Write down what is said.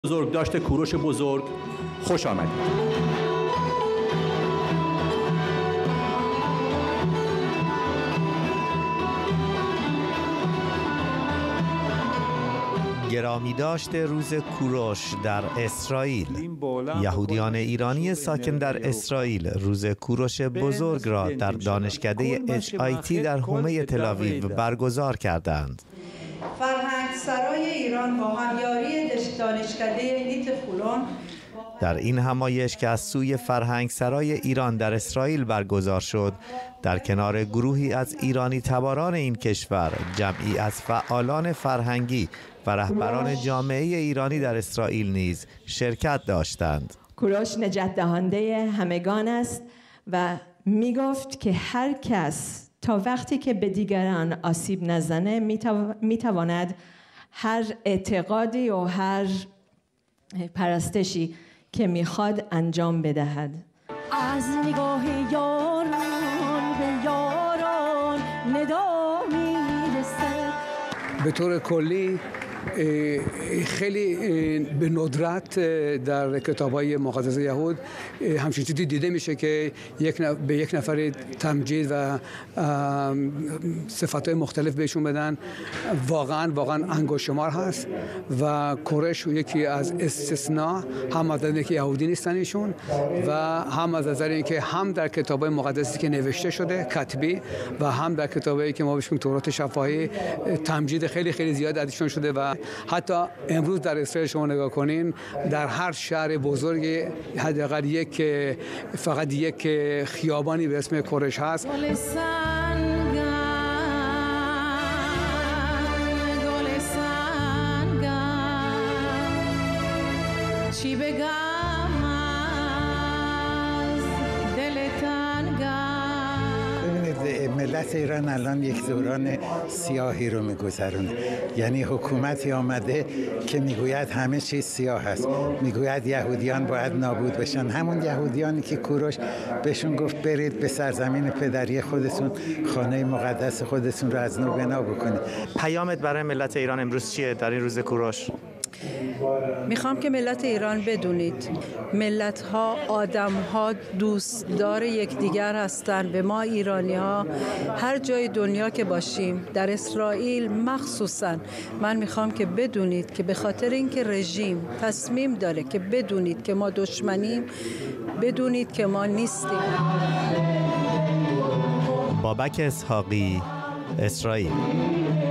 بزرگداشت کوروش بزرگ خوش آمدید. گرامی داشت روز کوروش در اسرائیل. یهودیان ایرانی ساکن در اسرائیل روز کوروش بزرگ را در دانشکده HIT در حومه تل‌آویو برگزار کردند. فرهنگسرای ایران با همیاری دانشکده HIT خولون در این همایش که از سوی فرهنگسرای ایران در اسرائیل برگزار شد، در کنار گروهی از ایرانی تباران این کشور، جمعی از فعالان فرهنگی و رهبران جامعه ایرانی در اسرائیل نیز شرکت داشتند. کوروش نجات دهنده همگان است و می گفت که هر کس تا وقتی که به دیگران آسیب نزنه می تواند هر اعتقادی و هر پرستشی که میخواد انجام بدهد. از نگاه یاران به یاران ندا میرسه. به طور کلی خیلی به ندرت در کتاب‌های مقدس یهود همچین چیزی دیده میشه که به یک نفر تمجید و صفات‌های مختلف بهشون بدن. واقعا انگشت شمار هست و کوروش یکی از استثناء، هم از اینکه یهودی نیستن ایشون و هم از نظر اینکه هم در کتاب‌های مقدسی که نوشته شده کتبی و هم در کتابایی که ما بهش میگیم تورات شفاهی تمجید خیلی زیاد ازشون شده و حتی امروز در اسرائیل شما نگاه کنین در هر شهر بزرگی حداقل فقط یک خیابانی به اسم کوروش هست. چی بگم از دل تنگم. ببینید ملت ایران الان یک دوران سیاهی رو میگذرونه، یعنی حکومتی آمده که میگوید همه چیز سیاه است، میگوید یهودیان باید نابود بشن، همون یهودیانی که کوروش بهشون گفت برید به سرزمین پدری خودتون، خانه مقدس خودتون رو از نو بنا بکنید. پیامت برای ملت ایران امروز چیه در این روز کوروش؟ میخوام که ملت ایران بدونید ملت‌ها، آدم‌ها دوستدار یکدیگر هستند و ما ایرانی‌ها هر جای دنیا که باشیم، در اسرائیل مخصوصاً، من میخوام که بدونید که به خاطر اینکه رژیم تصمیم داره که بدونید که ما دشمنیم، بدونید که ما نیستیم. بابک اسحاقی، اسرائیل.